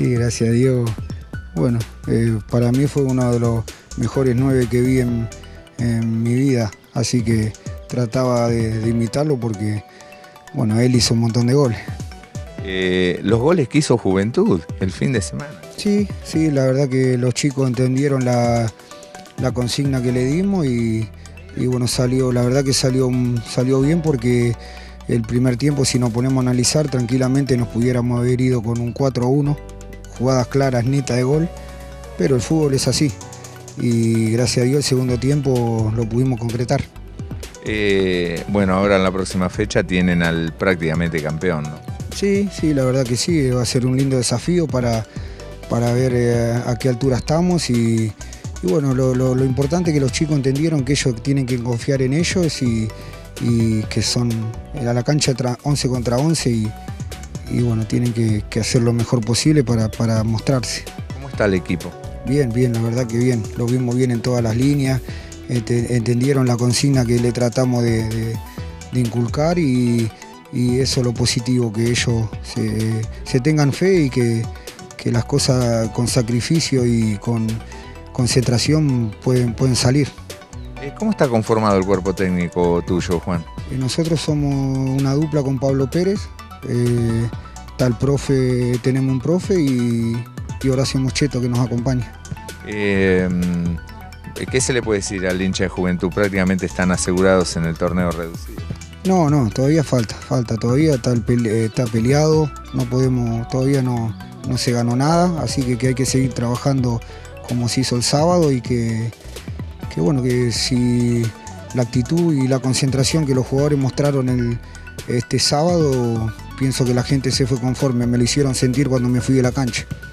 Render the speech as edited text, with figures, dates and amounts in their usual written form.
Sí, gracias a Dios. Bueno, para mí fue uno de los mejores 9 que vi en mi vida, así que trataba de imitarlo porque, bueno, él hizo un montón de goles. Los goles que hizo Juventud el fin de semana. Sí, la verdad que los chicos entendieron la consigna que le dimos y bueno, la verdad que salió bien porque el primer tiempo, si nos ponemos a analizar, tranquilamente nos pudiéramos haber ido con un 4-1, jugadas claras, netas de gol, pero el fútbol es así y gracias a Dios el segundo tiempo lo pudimos concretar. Bueno, ahora en la próxima fecha tienen al prácticamente campeón, ¿no? Sí, la verdad que sí, va a ser un lindo desafío para ver a qué altura estamos y bueno, lo importante es que los chicos entendieron que ellos tienen que confiar en ellos y que son a la cancha 11 contra 11 y bueno, tienen que hacer lo mejor posible para mostrarse. ¿Cómo está el equipo? Bien, la verdad que bien, lo vimos bien en todas las líneas, entendieron la consigna que le tratamos de inculcar y eso es lo positivo, que ellos se tengan fe y que las cosas con sacrificio y con concentración pueden salir. ¿Cómo está conformado el cuerpo técnico tuyo, Juan? Nosotros somos una dupla con Pablo Pérez, está el profe, tenemos un profe y Horacio Moscheto que nos acompaña. ¿Qué se le puede decir al hincha de Juventud? Prácticamente están asegurados en el torneo reducido. No, todavía falta, todavía está peleado, todavía no se ganó nada, así que hay que seguir trabajando como se hizo el sábado y que bueno, que si la actitud y la concentración que los jugadores mostraron este sábado, pienso que la gente se fue conforme, me lo hicieron sentir cuando me fui de la cancha.